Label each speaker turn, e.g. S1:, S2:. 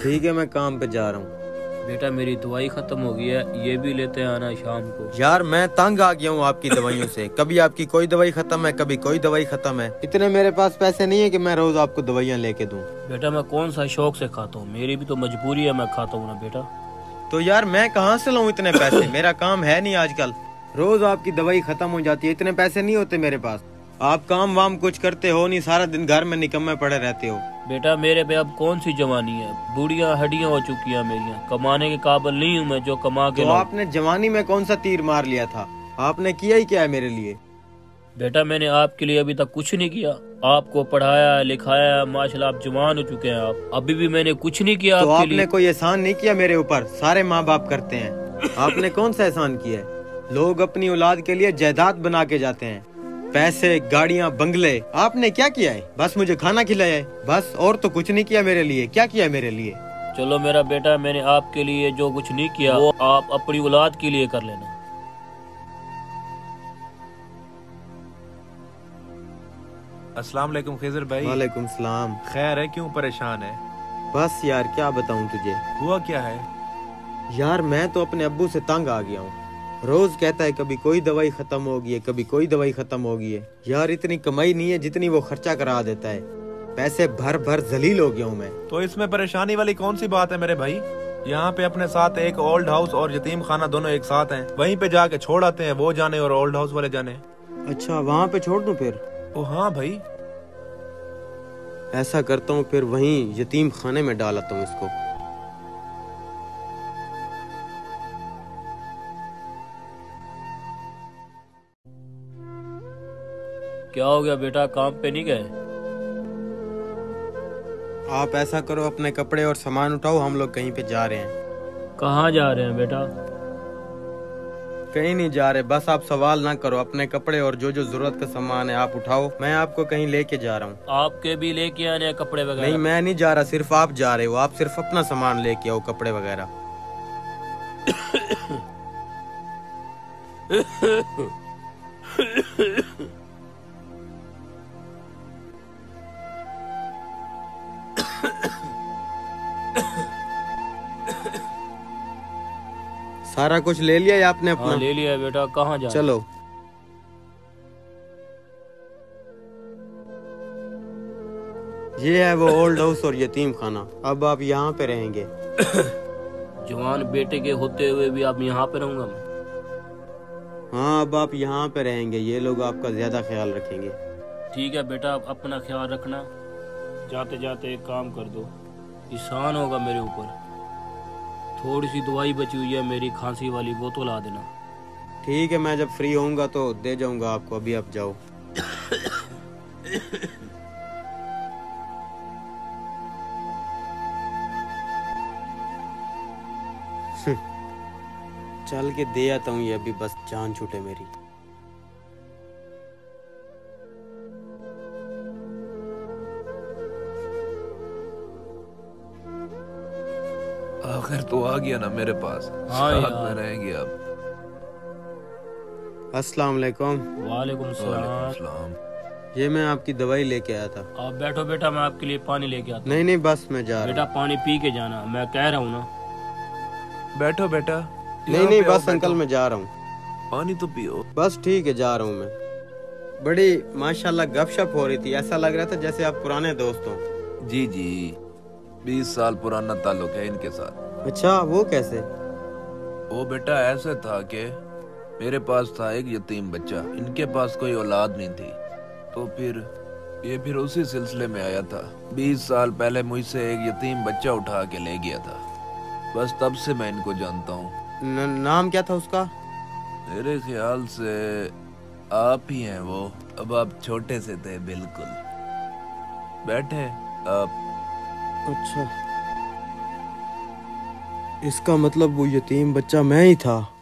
S1: ठीक है, मैं काम पे जा रहा हूँ।
S2: बेटा मेरी दवाई खत्म हो गई है, ये भी लेते आना शाम को।
S1: यार मैं तंग आ गया हूँ आपकी दवाइयों से। कभी आपकी कोई दवाई खत्म है, कभी कोई दवाई खत्म है। इतने मेरे पास पैसे नहीं है कि मैं रोज आपको दवाइयाँ लेके दूँ।
S2: बेटा मैं कौन सा शौक से खाता हूँ, मेरी भी तो मजबूरी है, मैं खाता हूँ ना बेटा।
S1: तो यार मैं कहाँ से लाऊं इतने पैसे? मेरा काम है नहीं आजकल। रोज आपकी दवाई खत्म हो जाती है, इतने पैसे नहीं होते मेरे पास। आप काम वाम कुछ करते हो नहीं, सारा दिन घर में निकम्मे पड़े रहते हो।
S2: बेटा मेरे पे अब कौन सी जवानी है, बूढ़िया हड्डियां हो चुकी हैं मेरी, कमाने के काबिल नहीं हूँ मैं जो कमा के
S1: तो
S2: लाऊं।
S1: आपने जवानी में कौन सा तीर मार लिया था? आपने किया ही क्या है मेरे लिए?
S2: बेटा मैंने आपके लिए अभी तक कुछ नहीं किया, आपको पढ़ाया लिखाया, माशाल्लाह आप जवान हो चुके हैं, आप अभी भी मैंने कुछ नहीं किया
S1: तो
S2: आपके
S1: आपने
S2: लिए।
S1: कोई एहसान नहीं किया मेरे ऊपर, सारे माँ बाप करते हैं। आपने कौन सा एहसान किया है? लोग अपनी औलाद के लिए जायदाद बना के जाते हैं, पैसे, गाड़ियाँ, बंगले। आपने क्या किया है? बस मुझे खाना खिलाया है, बस। और तो कुछ नहीं किया मेरे लिए। क्या किया मेरे लिए?
S2: चलो मेरा बेटा, मैंने आपके लिए जो कुछ नहीं किया वो आप अपनी औलाद के लिए कर लेना।
S3: अस्सलाम वालेकुम खिज़र भाई।
S1: वालेकुम सलाम।
S3: खैर है, क्यों परेशान है?
S1: बस यार क्या बताऊं तुझे।
S3: हुआ क्या है?
S1: यार मैं तो अपने अब्बू से तंग आ गया हूँ। रोज कहता है कभी कोई दवाई खत्म हो गई है, कभी कोई दवाई खत्म हो गई है। यार इतनी कमाई नहीं है जितनी वो खर्चा करा देता है। पैसे भर भर जलील हो गया हूँ मैं।
S3: तो इसमें परेशानी वाली कौन सी बात है मेरे भाई? यहाँ पे अपने साथ एक ओल्ड हाउस और यतीम खाना दोनों एक साथ हैं, वहीं पे जाके छोड़ आते हैं, वो जाने और ओल्ड हाउस वाले जाने।
S1: अच्छा वहाँ पे छोड़ दूं फिर?
S3: ओ हाँ भाई।
S1: ऐसा करता हूँ, फिर वहीं यतीम खाने में डालता हूँ इसको।
S2: क्या हो गया बेटा, काम पे नहीं गए?
S1: आप ऐसा करो, अपने कपड़े और सामान उठाओ, हम लोग कहीं पे जा रहे हैं।
S2: कहाँ जा रहे हैं बेटा?
S1: कहीं नहीं जा रहे, बस आप सवाल ना करो। अपने कपड़े और जो जो जरूरत का सामान है आप उठाओ, मैं आपको कहीं लेके जा रहा हूँ।
S2: आपके भी लेके आने हैं कपड़े वगैरह?
S1: नहीं मैं नहीं जा रहा, सिर्फ आप जा रहे हो। आप सिर्फ अपना सामान लेके आओ, कपड़े वगैरह। सारा कुछ ले लिया है आपने अपना?
S2: हाँ ले लिया बेटा। कहाँ जा?
S1: चलो। ये है वो ओल्ड हाउस और यतीम खाना। अब आप यहाँ पे रहेंगे।
S2: जवान बेटे के होते हुए भी आप यहाँ पे रहूंगा मैं?
S1: हाँ अब आप यहाँ पे रहेंगे, ये लोग आपका ज्यादा ख्याल रखेंगे।
S2: ठीक है बेटा, आप अपना ख्याल रखना। जाते जाते एक काम कर दो, एहसान होगा मेरे ऊपर। थोड़ी सी दवाई बची हुई है मेरी खांसी वाली, वो तो ला देना।
S1: ठीक है, मैं जब फ्री होऊंगा तो दे जाऊंगा आपको। अभी आप जाओ। चल के दे आता हूँ ये, अभी बस जान छूटे मेरी।
S3: आखिर तो आ गया ना मेरे पास।
S2: हाँ
S3: साथ
S2: यार।
S3: में रहेंगे अब।
S1: अस्सलाम वालेकुम।
S2: वालेकुम सलाम।
S3: सलाम।
S1: ये मैं आपकी दवाई लेके आया था।
S2: आप बैठो बेटा, मैं आपके लिए पानी लेके आता हूँ।
S1: नहीं नहीं बस मैं जा
S2: बेटा
S1: रहा हूँ।
S2: पानी पी के जाना, मैं कह रहा हूँ ना।
S3: बैठो बेटा।
S1: नहीं
S3: यहाँ
S1: नहीं
S3: पे आओ,
S1: बस अंकल
S3: बैठो।
S1: मैं जा रहा हूँ।
S3: पानी तो पियो।
S1: बस ठीक है, जा रहा हूँ मैं। बड़ी माशाल्लाह गपशप हो रही थी, ऐसा लग रहा था जैसे आप पुराने दोस्त हो।
S3: जी जी, 20 साल पुराना ताल्लुक है इनके साथ।
S1: अच्छा वो कैसे?
S3: वो बेटा ऐसे था कि मेरे पास था एक यतीम बच्चा, इनके पास कोई औलाद नहीं थी, तो फिर उसी सिलसिले में आया था। 20 साल पहले मुझसे एक यतीम बच्चा उठा के ले गया था, बस तब से मैं इनको जानता हूँ।
S1: नाम क्या था उसका?
S3: मेरे ख्याल से आप ही हैं वो। अब आप छोटे से थे बिल्कुल। बैठे आप।
S1: अच्छा इसका मतलब वो यतीम बच्चा मैं ही था।